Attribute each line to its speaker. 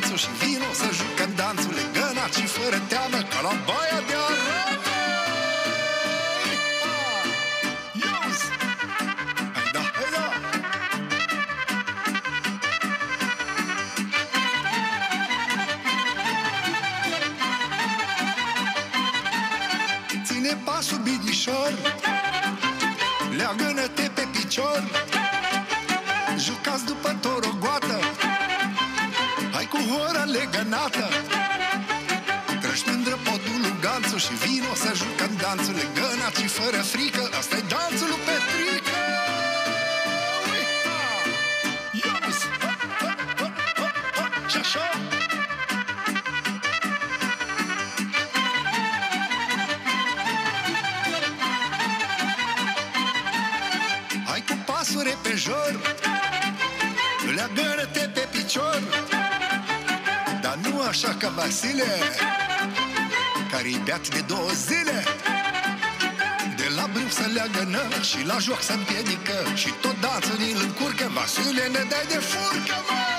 Speaker 1: danțul și vino să jucăm danțul, legănat și fără teamă, ca la baia de Arad. Yes! Hai da, hai da! Ține pasul binișor, leagănă-te pe picior, jucați după torogoată, hai cu hora legănată. Trăși mândră podul Luganțul și vino să jucăm danțul, legănat și fără frică, asta-i danțul lui Petrică. Și așa. Hai cu pasul repejor, leagă-te pe picior, dar nu așa ca Vasile, care-i beat de 2 zile. De la brâu să leagănă și la joc să împiedică, și tot danțul îl încurcă. Vasile, ne dai de furcă, mă!